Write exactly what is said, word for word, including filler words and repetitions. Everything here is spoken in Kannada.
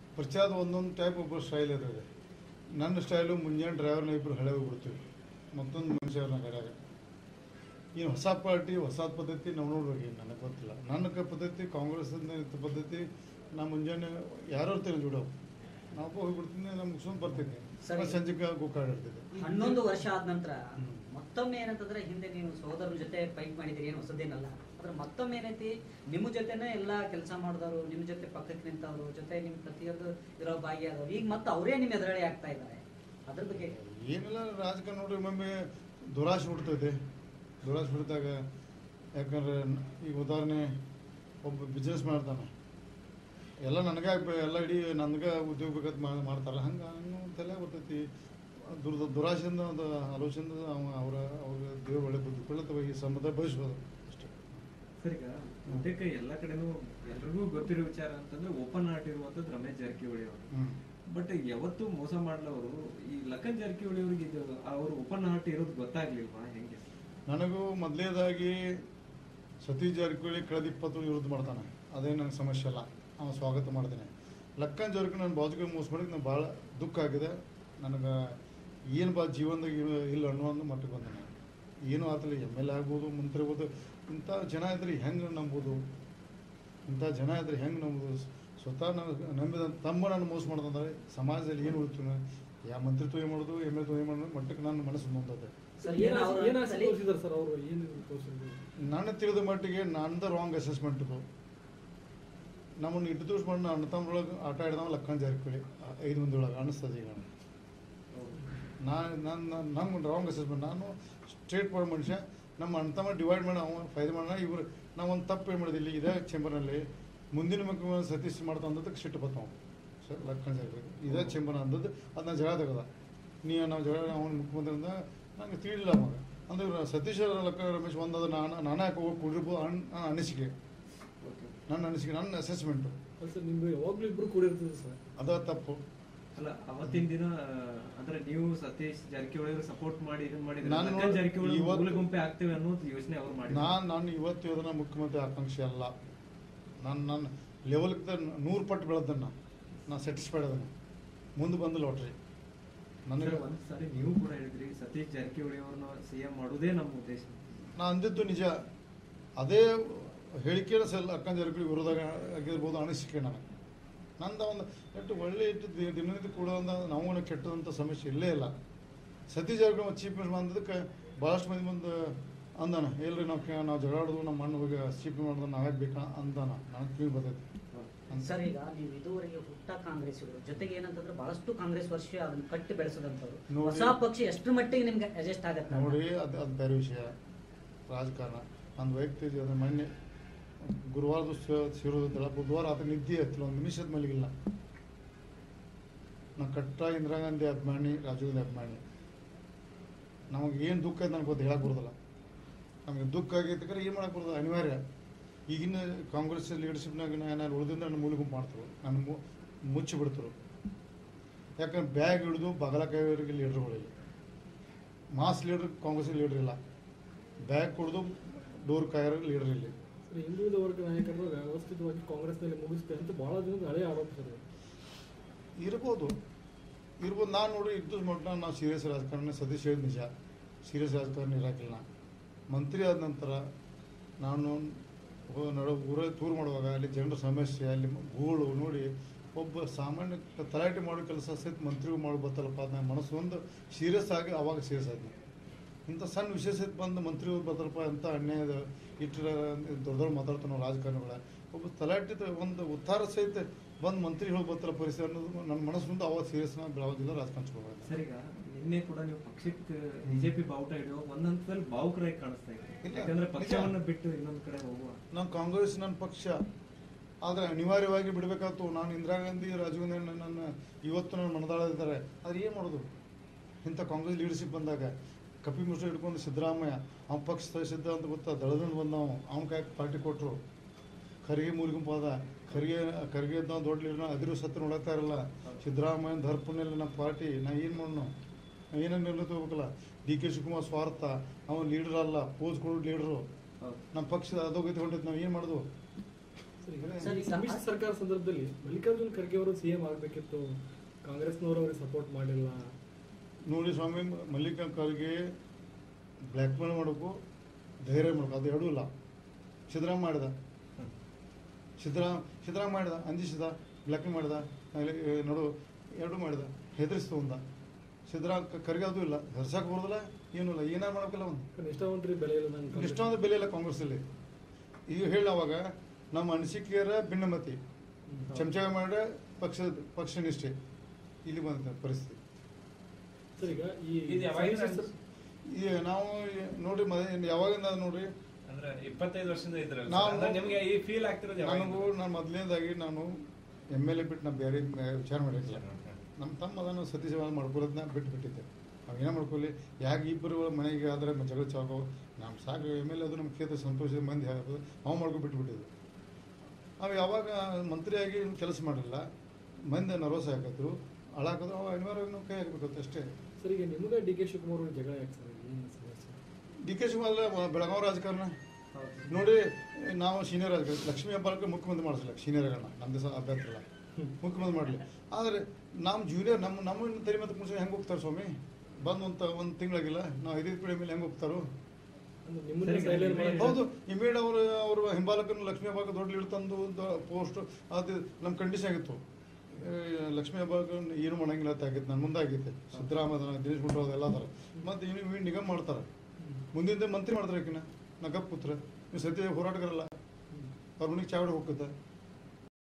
ಪ್ರಚಾರದ ಒಂದೊಂದು ಟೈಪ್ ಒಬ್ಬರು ಸ್ಟೈಲ್ ಇರ್ತದೆ. ನನ್ನ ಸ್ಟೈಲು ಮುಂಜಾನೆ ಡ್ರೈವರ್ನ ಇಬ್ಬರು ಹಳೆ ಹೋಗ್ಬಿಡ್ತೀವಿ, ಮತ್ತೊಂದು ಮನುಷ್ಯರನ್ನ ಗಡ್ಯಾಗ. ಇನ್ನು ಹೊಸ ಪಾರ್ಟಿ ಹೊಸ ಪದ್ಧತಿ ನಾವು ನೋಡ್ಬೇಕು, ಏನು ನನಗೆ ಗೊತ್ತಿಲ್ಲ. ನನ್ನ ಪದ್ಧತಿ ಕಾಂಗ್ರೆಸ್ ಪದ್ಧತಿ, ನಾ ಮುಂಜಾನೆ ಯಾರು ಇರ್ತೀನಿ ಜೋಡೋ ನಾವು ಹೋಗ್ಬಿಡ್ತೀನಿ, ನಮ್ಗೆ ಸುಮ್ಮನೆ ಬರ್ತೀನಿ, ಸಂಜೆಗೆ ಗೋಕಾಡಿರ್ತಿದ್ದೆ. ಹನ್ನೊಂದು ವರ್ಷ ಆದ ನಂತರ ಮತ್ತೊಮ್ಮೆ ಏನಂತಂದ್ರೆ, ಹಿಂದೆ ನೀವು ಸಹೋದರನ ಜೊತೆ ಫೈಟ್ ಮಾಡಿದಿರಿ, ಏನು ಹೊಸದೇನಲ್ಲ. ಆದ್ರೆ ಮತ್ತೊಮ್ಮೆ ಏನೈತಿ, ನಿಮ್ಮ ಜೊತೆನೇ ಎಲ್ಲ ಕೆಲಸ ಮಾಡಿದವರು, ನಿಮ್ಮ ಜೊತೆ ಪಕ್ಕಕ್ಕೆ ನಿಂತವರು, ಜೊತೆ ನಿಮ್ಮ ಪ್ರತಿಯೊಂದು ಇರೋ ಭಾಗಿಯಾದವರು, ಈಗ ಮತ್ತೆ ಅವರೇ ನಿಮ್ಮ ಎದುರಳೆ ಆಗ್ತಾ ಇದ್ದಾರೆ. ಅದ್ರ ಬಗ್ಗೆ ಏನೆಲ್ಲ ರಾಜಕಾರಣ ನೋಡ್ರಿ, ಒಮ್ಮೊಮ್ಮೆ ದುರಾಶೆ ಬಿಡ್ತೈತೆ. ದುರಾಶೆ ಬಿಡಿದಾಗ, ಯಾಕಂದ್ರೆ ಈಗ ಉದಾಹರಣೆ ಒಬ್ಬ ಬಿಸ್ನೆಸ್ ಮಾಡ್ತಾನೆ, ಎಲ್ಲ ನನಗೆ ಆಗ್ಬೇಕು, ಎಲ್ಲ ಇಡೀ ನನಗೆ ಉದ್ಯೋಗ ಬೇಕಂತ ಮಾಡ್ತಾರೆ, ಹಂಗೆ ಅನ್ನೋ ತಲೆ ಬರ್ತೈತಿ. ದುರ್ದ ದುರಾಶೆಯಿಂದ ಒಂದು ಆಲೋಚನೆ ಅವ ಅವರ ಅವ್ರ ದೇವ್ರ ಒಳ್ಳೆ ಬುದ್ಧಿ ಕೊಳ್ಳತ್ತವ, ಈ ಸಂಬಂಧ ಬಯಸ್ಬೋದು ಅಷ್ಟೇ. ಸರ್, ಈಗ ಸದ್ಯಕ್ಕೆ ಎಲ್ಲ ಕಡೆನೂ ಎಲ್ರಿಗೂ ಗೊತ್ತಿರೋ ವಿಚಾರ ಅಂತಂದ್ರೆ ಓಪನ್ ಹಾರ್ಟ್ ಇರುವಂತದ್ದು ರಮೇಶ್ ಜಾರಕಿಹೊಳಿ ಅವರು. ಬಟ್ ಯಾವತ್ತು ಮೋಸ ಮಾಡ್ಲವರು ಈ ಲಖನ್ ಜಾರಕಿಹೊಳಿ ಅವ್ರಿಗೆ ಇದು ಅವರು ಓಪನ್ ಹಾರ್ಟ್ ಇರೋದು ಗೊತ್ತಾಗ್ಲಿಲ್ವಾ, ಹೆಂಗೆ? ನನಗೂ ಮೊದಲೇದಾಗಿ ಸತೀಶ್ ಜಾರಕಿಹೊಳಿ ಕಳೆದ ಇಪ್ಪತ್ತು ವಿರುದ್ಧ ಮಾಡ್ತಾನೆ, ಅದೇ ನನಗೆ ಸಮಸ್ಯೆ ಅಲ್ಲ, ಅವನು ಸ್ವಾಗತ ಮಾಡ್ತೇನೆ. ಲಕ್ಕನ್ ಜಾರಕಿಹೊಳಿ ನನ್ನ ಬಾಜುಗೆ ಮೋಸ ಮಾಡಿದ್ರೆ ನಂಗೆ ಭಾಳ ದುಃಖ ಆಗಿದೆ. ನನಗೆ ಏನು ಬಾ ಜೀವನದಾಗ ಇಲ್ಲ ಅನ್ನೋ ಒಂದು ಮಟ್ಟಿಗೆ ಬಂದ. ನಾನು ಏನೂ ಆತಲ್ಲ, ಎಮ್ ಎಲ್ ಎ ಆಗ್ಬೋದು, ಮಂತ್ರಿ ಆಗ್ಬೋದು, ಇಂಥ ಜನ ಇದ್ರೆ ಹೆಂಗೆ ನಂಬೋದು, ಇಂಥ ಜನ ಇದ್ರೆ ಹೆಂಗೆ ನಂಬೋದು. ಸ್ವತಃ ನಾನು ನಂಬಿದ ತಮ್ಮ ನಾನು ಮೋಸ ಮಾಡೋದಂದ್ರೆ ಸಮಾಜದಲ್ಲಿ ಏನು ಉಳಿತು, ಯಾವ ಮಂತ್ರಿತ್ವ ಏನು ಮಾಡೋದು, ಎಮ್ ಎಲ್ ಎ ಏನು ಮಾಡೋದು ಮಟ್ಟಕ್ಕೆ ನನ್ನ ಮನಸ್ಸು ಮುಂದೆ. ನನ್ನ ತಿಳಿದ ಮಟ್ಟಿಗೆ ನಂದು ರಾಂಗ್ ಅಸೆಸ್ಮೆಂಟ್ ಇದು. ನಮ್ಮನ್ನು ಇಟ್ಟು ದಿವಸ ಮಾಡಿ ಅಣ್ಣ ತಮ್ಮರೊಳಗೆ ಆಟ ಆಡಿದವ ಲಕ್ಕನ್ ಜಾರಕಿಹೊಳಿ ಐದು ಮಂದಿ ಒಳಗೆ ಅನಿಸ್ತದೆ. ಈಗ ನಾನು ನನ್ನ ನಮ್ಮ ರಾಂಗ್ ಅಸೆಸ್ಮೆಂಟ್. ನಾನು ಸ್ಟ್ರೇಟ್ ಫಾರ್ವರ್ಡ್ ಮನುಷ್ಯ. ನಮ್ಮ ಅಣ್ಣ ತಮ್ಮ ಡಿವೈಡ್ ಮಾಡಿ ಅವ ಫೈದೆ ಮಾಡೋಣ. ಇವರು ನಾವು ಒಂದು ತಪ್ಪು ಏನು ಮಾಡಿದಿಲ್ಲ, ಇದೇ ಚೇಂಬರ್ನಲ್ಲಿ ಮುಂದಿನ ಮುಖ್ಯಮಂತ್ರಿ ಸತೀಶ್ ಮಾಡ್ತಾ ಅಂದದಕ್ಕೆ ಸಿಟ್ಟು ಬರ್ತಾವ ಸರ್. ಲಕ್ಕನ್ ಜಾರಕಿಹೊಳಿ ಇದೇ ಚೇಂಬರ್ ಅಂದದ್ದು ಅದು ನಾನು ಜಗಳ ತೆಗೆದ. ನೀವು ನಾವು ಜಗಳ ಅವನು ಮುಖ್ಯಮಂತ್ರಿಯಿಂದ ನಂಗೆ ತಿಳಿಲಿಲ್ಲ ಅವಾಗ. ಅಂದ್ರೆ ಸತೀಶ್ ಲಕ್ಕ ರಮೇಶ್ ಒಂದದು ನಾನು ನಾನೇ ಯಾಕೆ ಹೋಗಿ ಕುಡಿರ್ಬೋದು ನನ್ನ ಅನಿಸಿಕೆ, ನನ್ನ ಅನಿಸಿಕೆ, ನನ್ನ ಅಸೆಸ್ಮೆಂಟು. ಯಾವಾಗಲೂ ಇಬ್ಬರು ಕೂಡಿರ್ತದೆ ಸರ್, ಅದ ತಪ್ಪು ಅಲ್ಲ. ಅವತ್ತಿನ ದಿನ ಅಂದ್ರೆ ನೀವು ಸತೀಶ್ ಜಾರಕಿಹೊಳಿ ಅವರು ಸಪೋರ್ಟ್ ಮಾಡಿ ಇದನ್ನ ಮಾಡಿದ್ರೆ ನಾನು ಜಾರಕಿಹೊಳಿ ಗುಂಪೆ ಆಗ್ತೇವೆ ಅನ್ನೋದು ಯೋಚನೆ ಅವ್ರು ಮಾಡಿ. ನಾನು ನಾನು ಇವತ್ತು ಯೋಧನ ಮುಖ್ಯಮಂತ್ರಿ ಆಕಾಂಕ್ಷೆ ಅಲ್ಲ. ನಾನು ನನ್ನ ಲೆವೆಲ್ಗೆ ನೂರು ಪಟ್ಟು ಬೆಳೆದನ್ನ ನಾನು ಸ್ಯಾಟಿಸ್ಫೈಡ್ ಅದನ್ನು. ಮುಂದೆ ಬಂದು ಲಾಟ್ರಿ ನನಗೆ ಒಂದು ಸಾರಿ ನೀವು ಕೂಡ ಹೇಳಿದ್ರಿ ಸತೀಶ್ ಜಾರಕಿಹೊಳಿ ಅವ್ರನ್ನ ಸಿ ಎಂ ಮಾಡೋದೇ ನಮ್ಮ ಉದ್ದೇಶ. ನಾ ಅಂದಿದ್ದು ನಿಜ. ಅದೇ ಹೇಳಿಕೆನ ಸೆಲ್ ಅಕ್ಕನ ಜಾರಕಿಹೊಳಿ ವಿರೋಧ ಆಗಿರ್ಬೋದು ಅನಿಸಿಕೆ ನನಗೆ. ನಂದು ಒಂದು ಎಷ್ಟು ಒಳ್ಳೆ ಇಟ್ಟು ದಿನನಿತ್ಯ ಕೂಡ ನಾವು ಕೆಟ್ಟದಂಥ ಸಮಸ್ಯೆ ಇಲ್ಲೇ ಇಲ್ಲ. ಸತೀಶ್ ಜಾರಕಿಹೊಳಿ ಚೀಫ್ ಮಿನಿಸ್ಟರ್ ಬಂದದಕ್ಕೆ ಭಾಳಷ್ಟು ಮಂದಿ ಮುಂದೆ ಅಂದಾನ, ಎಲ್ರಿ ನಾವು ನಾವು ಜಗಳಾಡೋದು ನಮ್ಮ ಮಣ್ಣು ಹೋಗಿ ಚೀಫ್ ಮಾಡೋದು ನಾವ್ಯಾಕೆ ಬೇಕಾ ಅಂದಾನ. ನನಗೆ ಕಿವಿ ಬರ್ತೈತಿ. ಸರ್, ಈಗ ನೀವು ಇದುವರೆಗೆ ಹುಟ್ಟ ಕಾಂಗ್ರೆಸ್ಸಿಗರು ಜೊತೆಗೆ ಏನಂತಂದ್ರೆ ಬಹಳಷ್ಟು ಕಾಂಗ್ರೆಸ್ ವರ್ಷ ಅದನ್ನ ಕಟ್ಟಿ ಬೆಳೆಸೋದಂಥವ್ರು, ಹೊಸ ಪಕ್ಷ ಎಷ್ಟು ಮಟ್ಟಿಗೆ ನಿಮ್ಗೆ ಅಡ್ಜಸ್ಟ್ ಆಗತ್ತೆ ನೋಡಿ. ಅದು ಅದು ಬೇರೆ ವಿಷಯ, ರಾಜಕಾರಣ. ನನ್ನ ವೈಯಕ್ತಿಕ ಅದು ಮೊನ್ನೆ ಗುರುವಾರದ ಸೇರೋದಿಲ್ಲ, ಬುಧವಾರ ಆತ ನಿದ್ದೆ ಹತ್ತಿಲ್ಲ, ಒಂದು ನಿಮಿಷದ ಮಲಗಿಲ್ಲ. ನಾನು ಕಟ್ಟ ಇಂದಿರಾ ಗಾಂಧಿ ಅಭಿಮಾನಿ, ರಾಜೀವ್ ಗಾಂಧಿ ಅಭಿಮಾನಿ. ನಮಗೆ ಏನು ದುಃಖ ಐತೆ ನನಗೆ ಗೊತ್ತು, ಹೇಳಕ್ಕೆ ಬರೋದಿಲ್ಲ. ನಮಗೆ ದುಃಖ ಆಗೈತೆ, ಏನು ಮಾಡಕ್ಕೆ ಬರೋದು, ಅನಿವಾರ್ಯ. ಈಗಿನ ಕಾಂಗ್ರೆಸ್ ಲೀಡರ್ಶಿಪ್ನಾಗ ನಾನು ಉಳಿದಿಂದ ನನ್ನ ಮೂಲ ಗುಂಪು ಮಾಡ್ತಾರೆ, ನನ್ನ ಮು ಮುಚ್ಚಿ ಬಿಡ್ತಾರೆ. ಯಾಕಂದ್ರೆ ಬ್ಯಾಗ್ ಹಿಡಿದು ಬಗಲಕಾಯಿವರೆಗೆ ಲೀಡರ್ಗಳಿಲ್ಲ. ಮಾಸ್ ಲೀಡರ್ ಕಾಂಗ್ರೆಸ್ ಲೀಡರ್ ಇಲ್ಲ, ಬ್ಯಾಗ್ ಕುಡಿದು ಡೋರ್ ಕಾಯೋ ಲೀಡರ್ ಇಲ್ಲ. ಹಿಂದುಳಿದ ವರ್ಗ ನಾಯಕರು ವ್ಯವಸ್ಥಿತವಾಗಿ ಕಾಂಗ್ರೆಸ್ನಲ್ಲಿ ಮುಗಿಸ್ತೆ ಅಂತ ಭಾಳ ದಿನದ ಹಳೆಯ ಆರೋಪ ಸರ್. ಇರ್ಬೋದು ಇರ್ಬೋದು ನಾನು ನೋಡಿ ಇದ್ದು ಮಟ್ಟ ನಾವು ಸೀರಿಯಸ್ ರಾಜಕಾರಣ. ಸತೀಶ್ ಹೇಳಿದ ನಿಜ, ಸೀರಿಯಸ್ ರಾಜಕಾರಣ ಇರಾಕಿಲ್ಲ. ಮಂತ್ರಿ ಆದ ನಂತರ ನಾನು ನಡು ಊರ ಟೂರ್ ಮಾಡುವಾಗ ಅಲ್ಲಿ ಜನರ ಸಮಸ್ಯೆ, ಅಲ್ಲಿ ಗೂಳು ನೋಡಿ ಒಬ್ಬ ಸಾಮಾನ್ಯ ತಲಾಟೆ ಮಾಡೋ ಕೆಲಸ ಸಹಿತ ಮಂತ್ರಿಗೂ ಮಾಡಿ ಬರ್ತಲ್ಲಪ್ಪ, ನನ್ನ ಮನಸ್ಸು ಒಂದು ಸೀರಿಯಸ್ ಆಗಿ ಅವಾಗ ಸೀರಿಯಸ್ ಆದ್ನಿ. ಇಂಥ ಸಣ್ಣ ವಿಷಯ ಸಹಿತ ಬಂದು ಮಂತ್ರಿಗಳು ಬರ್ತಾರಪ್ಪ, ಎಂಥ ಅನ್ಯಾಯದ ಇಟ್ಟರ ದೊಡ್ಡ ದೊಡ್ಡ ಮಾತಾಡ್ತಾವೆ ನಾವು ರಾಜಕಾರಣಿಗಳ. ಒಬ್ಬ ತಲಾಟಿದ ಒಂದು ಉತ್ತಾರ ಸಹಿತ ಬಂದು ಮಂತ್ರಿಗಳು ಬರ್ತಾರ ಪರಿಸ್ಥಿತಿ ಅನ್ನೋದು ನನ್ನ ಮನಸ್ಸು ಮುಂದೆ ಅವಾಗ ಸೀರಿಯಸ್ ಬೆಳಗೋದಿಲ್ಲ ರಾಜಕಾರಣ. ಸರ್, ಈಗ ನಿನ್ನೆ ಕೂಡ ನೀವು ಪಕ್ಷಕ್ಕೆ ಬಿಜೆಪಿ ಬಾವುಟ ಹಿಡಿಯೋ ಒಂದ್ ಹಂತದಲ್ಲಿ ಭಾವುಕರಾಗಿ ಕಾಣಿಸ್ತಾ ಇದೆ. ಯಾಕಂದ್ರೆ ಪಕ್ಷವನ್ನು ಬಿಟ್ಟು ಇನ್ನೊಂದು ಕಡೆ ಹೋಗುವ ನಮ್ಮ ಕಾಂಗ್ರೆಸ್ ನನ್ನ ಪಕ್ಷ, ಆದರೆ ಅನಿವಾರ್ಯವಾಗಿ ಬಿಡಬೇಕಾಯ್ತು. ನಾನು ಇಂದಿರಾ ಗಾಂಧಿ, ರಾಜೀವ್ ಗಾಂಧಿ ನನ್ನ ಇವತ್ತು ನನ್ನ ಮನದಾಳದಿದ್ದಾರೆ. ಆದ್ರೆ ಏನು ಮಾಡೋದು, ಇಂಥ ಕಾಂಗ್ರೆಸ್ ಲೀಡರ್ಶಿಪ್ ಬಂದಾಗ ಕಪಿ ಮುಷ್ಟಿ ಹಿಡ್ಕೊಂಡು ಸಿದ್ದರಾಮಯ್ಯ ಅವ್ನ ಪಕ್ಷ ಸಿದ್ಧ ಅಂತ ಗೊತ್ತಾ, ದಳದಿಂದ ಬಂದವು, ಅವ್ನ ಕೈ ಪಾರ್ಟಿ ಕೊಟ್ಟರು. ಖರ್ಗೆ ಮೂಲಿಗುಂಪು ಅದ, ಖರ್ಗೆ ಖರ್ಗೆ ನಾವು ದೊಡ್ಡ ಲೀಡರ್ನ ಅದಿರು ಸತ್ತು ನೋಡತ್ತಾ ಇರಲ್ಲ. ಸಿದ್ದರಾಮಯ್ಯನ ದರ್ಪುಣ್ಣಿಲ್ಲ ನಮ್ಮ ಪಾರ್ಟಿ. ನಾ ಏನು ಮಾಡೋಣ, ಏನೇನು ನಿರ್ಣಯ ತಗೋಬೇಕಲ್ಲ. ಡಿ ಕೆ ಶಿವಕುಮಾರ್ ಸ್ವಾರ್ಥ, ಅವನು ಲೀಡರ್ ಅಲ್ಲ, ಪೋಸ್ ಕೊಡೋ ಲೀಡರು. ನಮ್ಮ ಪಕ್ಷದ ಅದೋಗೈತೆ ಹೊಂಟೈತೆ, ನಾವು ಏನು ಮಾಡೋದು? ಸರ್, ಈಗ- ಸಮ್ಮಿಶ್ರ ಸರ್ಕಾರ ಸಂದರ್ಭದಲ್ಲಿ ಮಲ್ಲಿಕಾರ್ಜುನ್ ಖರ್ಗೆ ಅವರು ಸಿಎಂ ಆಗಬೇಕಿತ್ತು, ಕಾಂಗ್ರೆಸ್ನವರು ಅವ್ರಿಗೆ ಸಪೋರ್ಟ್ ಮಾಡಿಲ್ಲ. ನೋಡಿ ಸ್ವಾಮಿ, ಮಲ್ಲಿಕಾರ್ಜುನ ಖರ್ಗೆ ಬ್ಲ್ಯಾಕ್ ಮೇಲ್ ಮಾಡಬೇಕು, ಧೈರ್ಯ ಮಾಡಬೇಕು, ಅದು ಎರಡೂ ಇಲ್ಲ. ಸಿದ್ದರಾಮ ಮಾಡಿದ, ಸಿದ್ದರಾಮ ಸಿದ್ದರಾಮ ಮಾಡಿದ, ಅಂಜಿಸಿದ, ಬ್ಲ್ಯಾಕ್ ಮೇಲ್ ಮಾಡಿದ, ಅಲ್ಲಿ ನೋಡು ಎರಡೂ ಮಾಡಿದ, ಹೆದರಿಸ್ತು ಒಂದ. ಸಿದ್ದರಾಮ ಖರ್ಗೆ ಅದು ಇಲ್ಲ, ಹೆರ್ಸಕ್ಕೆ ಬರೋದಿಲ್ಲ, ಏನೂ ಇಲ್ಲ, ಏನಾರು ಮಾಡೋಕ್ಕಲ್ಲ ಒಂದು ನಿಷ್ಠಾವಂತರಿಗೆ ಬೆಲೆ ಇಲ್ಲ ನಂಗೆ. ಇಷ್ಟೊಂದು ಬೆಲೆ ಇಲ್ಲ ಕಾಂಗ್ರೆಸ್ಸಲ್ಲಿ. ಈಗ ಹೇಳಿ ಅವಾಗ ನಮ್ಮ ಅನಿಸಿಕೆಯರ ಭಿನ್ನಮತಿ, ಚಮಚ ಮಾಡ ಪಕ್ಷ ಪಕ್ಷ ನಿಷ್ಠೆ, ಇಲ್ಲಿ ಬಂದ ಪರಿಸ್ಥಿತಿ. ಸರ್, ಈಗ ಈ ಇದು ಯಾವಾಗಿಂದ ಸಮ್ಮಿಶ್ರ ಸರ್- ಈಗ ನಾವು ನೋಡಿ ಮ ಯಾವಾಗಿಂದ ನೋಡ್ರಿ, ಅಂದ್ರೆ ಇಪ್ಪತ್ತೈದು ವರ್ಷದಿಂದ ಇದ್ರಲ್ಲ ನಾವು- ಸರ್, ಅಂದ್ರೆ ನಿಮ್ಗೆ ಈ ಫೀಲ್ ಆಗ್ತಿರೋದು ಯಾವಾಗಿಂದ? ನನಗೂ ನಾನು ಮೊದಲನೇದಾಗಿ ನಾನು ಎಮ್ ಎಲ್ ಎ ಬಿಟ್ಟು ನಾನು ಬೇರೆ ವಿಚಾರ ಮಾಡಿರಲಿಲ್ಲ. ನಮ್ಮ ತಮ್ಮ ಅದನ್ನು ಸತೀಶ ಮಾಡ್ಕೊಳ್ಳೋದನ್ನ ಬಿಟ್ಟು ಬಿಟ್ಟಿದ್ದೆ. ನಾವು ಏನೋ ಮಾಡ್ಕೊಳ್ಳಿ, ಯಾಕೆ ಇಬ್ಬರು ಮನೆಗೆ ಆದರೆ ಜಗಳ ಚಾಕೋ, ನಮ್ಮ ಸಾಕು ಎಮ್ ಎಲ್ ಎ ಅದು ನಮ್ಮ ಕ್ಷೇತ್ರ ಸಂತೋಷದ ಮಂದಿ ಹಾಕೋದು ನಾವು ಮಾಡ್ಕೊಂಡು ಬಿಟ್ಬಿಟ್ಟಿದ್ವಿ. ನಾವು ಯಾವಾಗ ಮಂತ್ರಿಯಾಗಿ ಕೆಲಸ ಮಾಡಲಿಲ್ಲ, ಮಂದಿ ನರ್ವಸ್ ಹಾಕಿದ್ರು, ಹಾಳಾಕಿದ್ರು, ಅವಾಗ ಅನಿವಾರ್ಯವಾಗಿ ನಾವು ಕೈ ಹಾಕಬೇಕಂತ ಅಷ್ಟೇ. ಸರ್, ಈಗ ನಿಮ್ಗೆ ಡಿ ಕೆ ಶಿವಕುಮಾರ್ ಅವ್ರ ಜಗಳ ಯಾಕೆ ಸರ್? ಏನು ಸಮಸ್ಯೆ? ಡಿ ಕೆ ಶಿವಕುಮಾರ್ ಬೆಳಗಾವಿ ರಾಜಕಾರಣ ನೋಡಿ, ನಾವು ಸೀನಿಯರ್ ರಾಜಕಾರಣ, ಲಕ್ಷ್ಮೀ ಹೆಬ್ಬಾಳ್ಕರ್ ಮುಖ್ಯಮಂತ್ರಿ ಮಾಡಿಸಲ್ಲ, ಸೀನಿಯರ್ಗಳನ್ನ ನಮ್ಮ ದಿವಸ ಅಭ್ಯರ್ಥಿ ಇಲ್ಲ, ಮುಖ್ಯಮಂತ್ರಿ ಮಾಡಲಿ. ಆದರೆ ನಮ್ಮ ಜೂನಿಯರ್ ನಮ್ಮ ನಮ್ಮ ತಲೆ ಮತ್ತೆ ಮುಂಚೆ ಹೆಂಗೆ ಹೋಗ್ತಾರೆ ಸ್ವಾಮಿ? ಬಂದು ಒಂದು ಒಂದು ತಿಂಗಳಾಗಿಲ್ಲ, ನಾವು ಐದೈದು ಪೀಳಿ ಮೇಲೆ ಹೆಂಗೆ ಹೋಗ್ತಾರೋ? ಅಂದ್ರೆ ನಿಮ್ಮನ್ನ ಸರಿ, silent ಸರಿ. ಮಾಡಿ- ಹೌದು, ಇಮಿಡಿಯೇಟ್ ಅವರು ಅವರು ಹಿಂಬಾಲಕನ ಲಕ್ಷ್ಮೀ ಹೆಬ್ಬಾಳ್ಕರ್ ದೊಡ್ಡ ಲೀಡ್ ತಂದು ಪೋಸ್ಟ್ ಅದು ನಮ್ಮ ಕಂಡೀಷನ್ ಆಗಿತ್ತು. ಏ, ಲಕ್ಷ್ಮೀ ಹೆಬ್ಬಾಳ್ಕರ್ ಏನು ಮಾಡಂಗಿಲ್ಲ ಅಂತ ಆಗಿತ್ತು, ನನ್ನ ಮುಂದೆ ಆಗಿತ್ತು. ಸಿದ್ದರಾಮ ದಿನೇಶ್ ಗುಂಡೂರಾವ್ ಎಲ್ಲ ಅದಾರ, ಮತ್ತು ಇನ್ನು ನಿಗಮ ಮಾಡ್ತಾರೆ, ಮುಂದಿನ ಮಂತ್ರಿ ಮಾಡ್ತಾರೆ. ಆಕಿನ ನಾ ಗಪ್ ಕೂತ್ರೆ ನೀವು ಸದ್ಯ ಹೋರಾಟಗಾರಲ್ಲ, ಅವ್ರ ಮನೆಗೆ ಚಾವಡಿ ಹೋಗ್ತದೆ.